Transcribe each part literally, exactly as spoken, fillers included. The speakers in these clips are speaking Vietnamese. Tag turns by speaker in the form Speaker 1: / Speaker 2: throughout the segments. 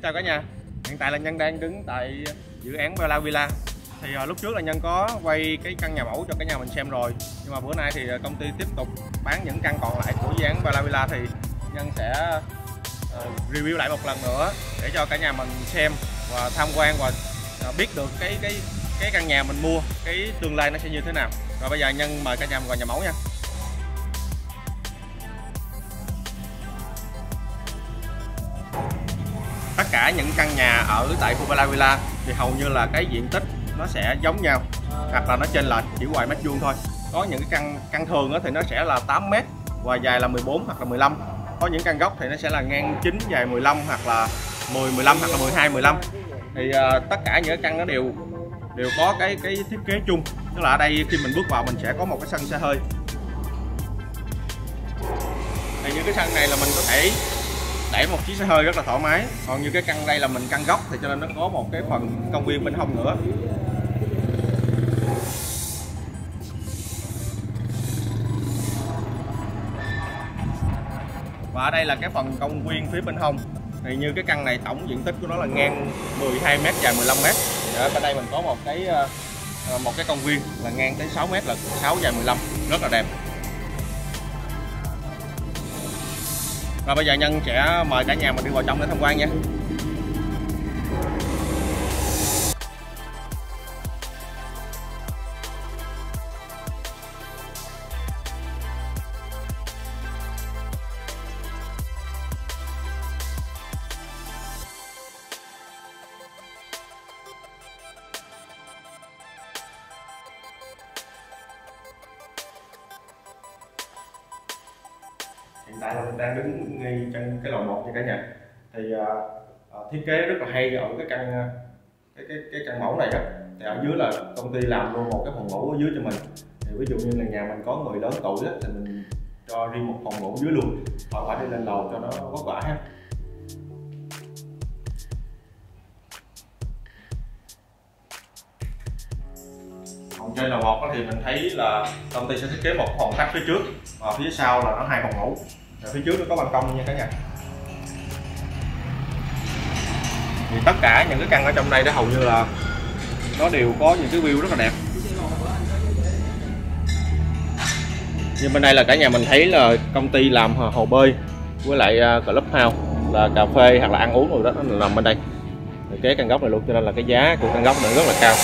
Speaker 1: chào cả nhà. Hiện tại là Nhân đang đứng tại dự án Bella Villa. Thì uh, lúc trước là Nhân có quay cái căn nhà mẫu cho cả nhà mình xem rồi. Nhưng mà bữa nay thì công ty tiếp tục bán những căn còn lại của dự án Bella Villa, thì Nhân sẽ uh, review lại một lần nữa để cho cả nhà mình xem và tham quan và uh, biết được cái cái cái căn nhà mình mua, cái tương lai nó sẽ như thế nào. Rồi bây giờ Nhân mời cả nhà mình vào nhà mẫu nha. Tất cả những căn nhà ở tại khu Bella Villa thì hầu như là cái diện tích nó sẽ giống nhau, hoặc là nó chênh lệch chỉ vài mét vuông thôi. Có những cái căn căn thường thì nó sẽ là tám mét và dài là mười bốn hoặc là mười lăm. Có những căn góc thì nó sẽ là ngang chín, dài mười lăm hoặc là mười, mười lăm hoặc là mười hai, mười lăm. Thì uh, tất cả những cái căn nó đều đều có cái cái thiết kế chung. Tức là ở đây khi mình bước vào mình sẽ có một cái sân xe hơi. Thì những cái sân này là mình có thể để một chiếc xe hơi rất là thoải mái. Còn như cái căn đây là mình căn góc thì cho nên nó có một cái phần công viên bên hông nữa. Và ở đây là cái phần công viên phía bên hông. Thì như cái căn này tổng diện tích của nó là ngang mười hai mét, dài mười lăm mét. Thì ở bên đây mình có một cái một cái công viên là ngang tới sáu mét, là sáu, dài mười lăm, rất là đẹp. Và bây giờ Nhân sẽ mời cả nhà mình đi vào trong để tham quan nha. Hiện tại là mình đang đứng ngay trên cái lầu một nha cả nhà. Thì uh, thiết kế rất là hay ở cái căn cái cái cái căn mẫu này á. Thì ở dưới là công ty làm luôn một cái phòng ngủ ở dưới cho mình. Thì ví dụ như là nhà mình có người lớn tuổi á, thì mình cho riêng một phòng ngủ dưới luôn, khỏi phải đi lên lầu cho nó vất vả ha. Còn trên lầu một thì mình thấy là công ty sẽ thiết kế một phòng khách phía trước và phía sau là nó hai phòng ngủ. Rồi phía trước nó có ban công nha cả nhà. Thì tất cả những cái căn ở trong đây đó hầu như là nó đều có những cái view rất là đẹp. Như bên đây là cả nhà mình thấy là công ty làm hồ bơi với lại clubhouse, là cà phê hoặc là ăn uống rồi đó, nó nằm bên đây. Rồi kế căn góc này luôn, cho nên là cái giá của căn góc này rất là cao.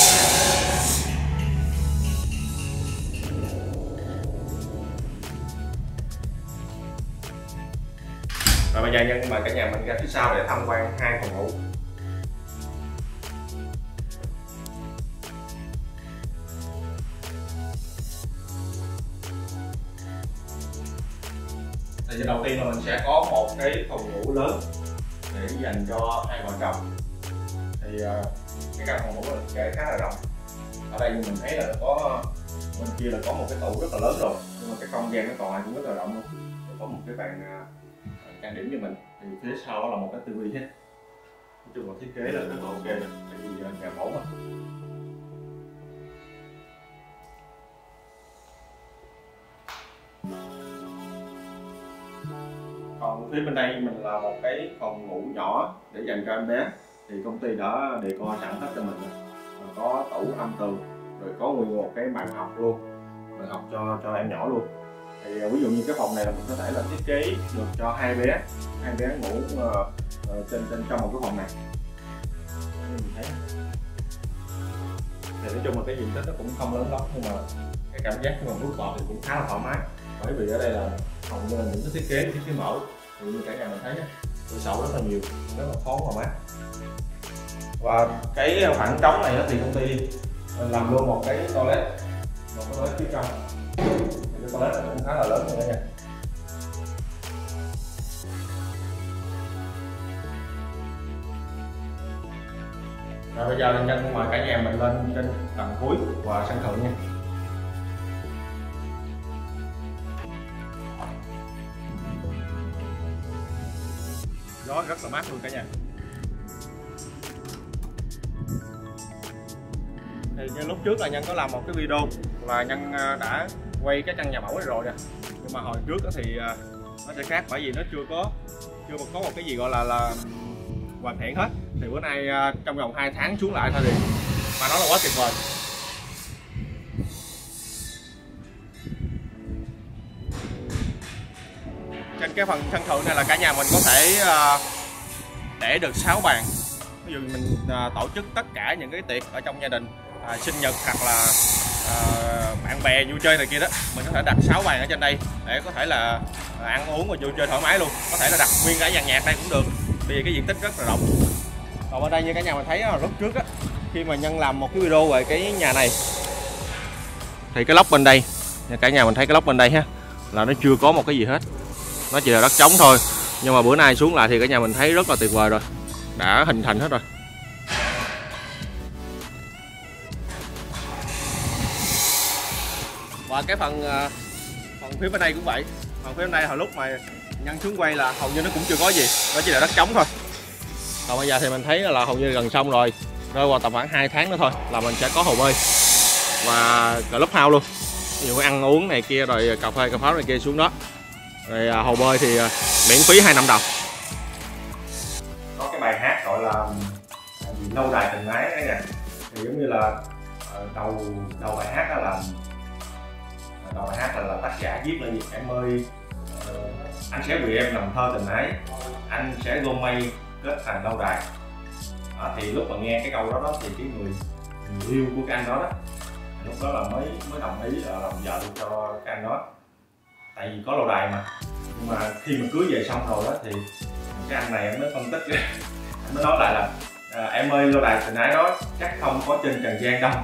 Speaker 1: Rồi bây giờ Nhân mời cả nhà mình ra phía sau để tham quan hai phòng ngủ. Thì đầu tiên là mình sẽ có một cái phòng ngủ lớn để dành cho hai vợ chồng. Thì cái căn phòng ngủ là kệ khá là rộng. Ở đây mình thấy là có bên kia là có một cái tủ rất là lớn rồi, nhưng mà cái không gian nó còn lại cũng rất là rộng luôn. Có một cái bàn trang điểm cho mình. Thì phía sau đó là một cái tivi hết. Nói chung là thiết kế là rất là ok rồi, tại vì nhà mẫu mà. Còn phía bên đây mình là một cái phòng ngủ nhỏ để dành cho em bé. Thì công ty đã decor sẵn hết cho mình rồi. Có tủ âm tường, rồi có nguyên một cái bàn học luôn, bàn học cho cho em nhỏ luôn. Thì ví dụ như cái phòng này là mình có thể là thiết kế được cho hai bé, hai bé ngủ uh, uh, trên trên trong một cái phòng này. Mình thấy. Thì nói chung là cái diện tích nó cũng không lớn lắm, nhưng mà cái cảm giác khi mà bước vào thì cũng khá là thoải mái. Bởi vì ở đây là hầu như là những cái thiết kế thiết kế mở, thì như cả nhà mình thấy cửa sổ rất là nhiều, rất là thoáng và mát. Và cái khoảng trống này thì công ty làm luôn một cái toilet, một cái toilet phía trong. Thì cái toilet này cũng khá là lớn rồi nha. Rồi bây giờ là Nhân mời cả nhà mình lên trên tầng cuối và sân thượng nha. Gió rất là mát luôn cả nhà. Thì như lúc trước là Nhân có làm một cái video và Nhân đã quay cái căn nhà mẫu này rồi nè. Nhưng mà hồi trước thì nó sẽ khác, bởi vì nó chưa có chưa có một cái gì gọi là là hoàn thiện hết. Thì bữa nay trong vòng hai tháng xuống lại thôi thì mà nó là quá tuyệt vời. Trên cái phần sân thượng này là cả nhà mình có thể để được sáu bàn. Ví dụ mình tổ chức tất cả những cái tiệc ở trong gia đình, à, sinh nhật hoặc là à, bạn bè vui chơi này kia đó, mình có thể đặt sáu bàn ở trên đây để có thể là ăn uống và vui chơi thoải mái luôn. Có thể là đặt nguyên cả dàn nhạc đây cũng được, vì cái diện tích rất là rộng. Còn ở đây như cả nhà mình thấy là lúc trước á, khi mà Nhân làm một cái video về cái nhà này thì cái lốc bên đây, cả nhà mình thấy cái lốc bên đây ha, là nó chưa có một cái gì hết, nó chỉ là đất trống thôi. Nhưng mà bữa nay xuống lại thì cả nhà mình thấy rất là tuyệt vời rồi, đã hình thành hết rồi. Và cái phần phần phía bên đây cũng vậy. Phần phía bên đây hồi lúc mà Nhân xuống quay là hầu như nó cũng chưa có gì, nó chỉ là đất trống thôi. Còn bây giờ thì mình thấy là hầu như gần xong rồi, rơi vào tầm khoảng hai tháng nữa thôi là mình sẽ có hồ bơi và clubhouse luôn. Ví dụ ăn uống này kia rồi cà phê cà pháo này kia xuống đó. Rồi hồ bơi thì miễn phí hai năm đồng. Có cái bài hát gọi là Lâu Đài Tình Ái đấy nè. Thì giống như là đầu đầu bài hát đó là đầu bài hát là, là tác giả viết là gì? Em ơi, anh sẽ vì em làm thơ tình ái, anh sẽ gom mây kết thành lâu đài. À, thì lúc mà nghe cái câu đó đó thì cái người, người yêu của cái anh đó đó lúc đó là mới mới đồng ý là làm vợ được cho cái anh đó, tại vì có lâu đài mà. Nhưng mà khi mà cưới về xong rồi đó thì cái anh này anh mới phân tích anh mới nói lại là à, em ơi, lâu đài tình ái đó chắc không có trên trần gian đâu.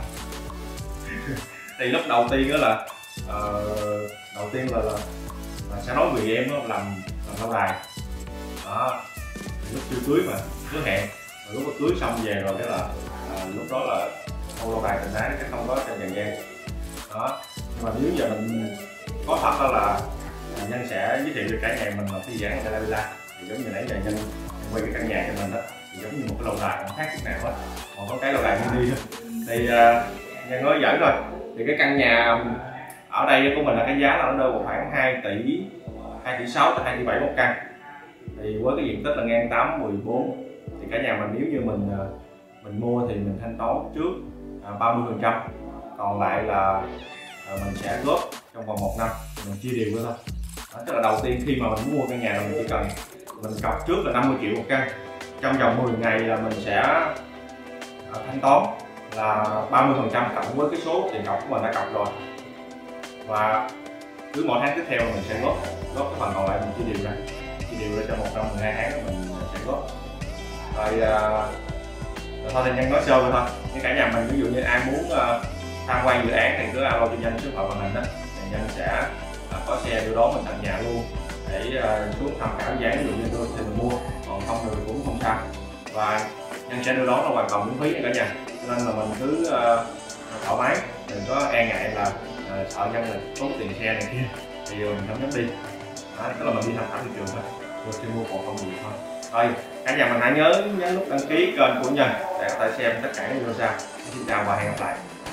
Speaker 1: Thì lúc đầu tiên đó là uh, đầu tiên là, là, là sẽ nói vì em đó làm làm lâu đài đó. Lúc chưa cưới mà hứa hẹn, rồi lúc mà cưới xong về rồi cái là à, lúc đó là không lâu đài tình ái chắc không có trên trần gian đó. Nhưng mà nếu giờ mình có thật đó là Nhân sẽ giới thiệu cho cả nhà mình là thư giãn ở Villa. Thì giống như nãy giờ Nhân quay cái căn nhà cho mình đó, thì giống như một cái lâu đài không khác chút nào hết, còn có cái lâu đài mini thôi. Thì uh, Nhân nói giỡn thôi. Thì cái căn nhà ở đây của mình là cái giá là nó rơi vào khoảng hai tỷ hai tỷ sáu tới hai tỷ bảy một căn. Thì với cái diện tích là ngang tám mười bốn thì cả nhà mình nếu như mình mình mua thì mình thanh toán trước ba mươi phần trăm, còn lại là mình sẽ góp trong vòng một năm, mình chia đều thôi. Đó, tức là đầu tiên khi mà mình mua căn nhà là mình chỉ cần mình cọc trước là năm mươi triệu một căn, trong vòng mười ngày là mình sẽ thanh toán là ba mươi phần trăm cộng với cái số tiền cọc của mình đã cọc rồi, và cứ mỗi tháng tiếp theo mình sẽ góp góp cái phần còn lại mình chia đều ra chia đều ra cho một năm mười hai tháng mình sẽ góp rồi. Rồi thôi thì Nhân nói sơ thôi. Như cả nhà mình ví dụ như ai muốn uh, tham quan dự án thì cứ alo cho Nhân số điện thoại màn hình đó, thì Nhân sẽ uh, có xe đưa đón mình tận nhà luôn để uh, xuống tham khảo dự án. Ví dụ như tôi thì mình mua, còn không thì cũng không sao, và Nhân sẽ đưa đón là hoàn toàn miễn phí cả nhà. Cho nên là mình cứ uh, thoải mái, đừng có e ngại là uh, sợ Nhân là tốn tiền xe này kia thì mình không dám đi. Đó, tức là mình đi tham khảo thị trường thôi, rồi khi mua còn không nhiều thôi. Rồi cả nhà mình hãy nhớ nhấn nút đăng ký kênh của Nhân để có thể xem tất cả những video sau. Xin chào và hẹn gặp lại.